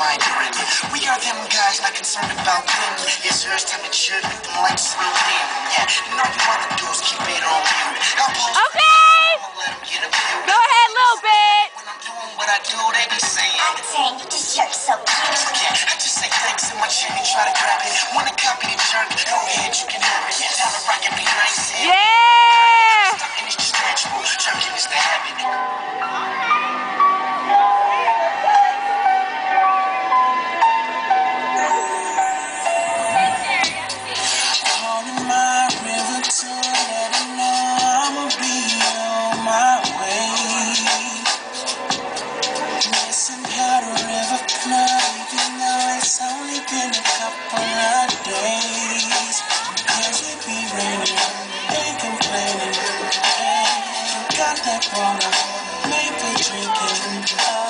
mind you're in. We are them guys, not concerned about them. It's yours, time to chill, them like slow down. Yeah, and all you wanna do is keep it on you. Okay! Go ahead a little bit. When I'm doing what I do, they be saying, Octane, you just jerk so cute. yeah, I just say thanks so much and try to grab it. Wanna copy the jerk? Go ahead, you can have it. Down the rock and be nice. Yeah! And it's just natural. Jerking is the habit. Calling my river to let her know I'ma be on my way. Listen how the river flow, even though it's only been a couple of days. Cause it be raining, ain't complaining. Hey, got that water, maple drinking.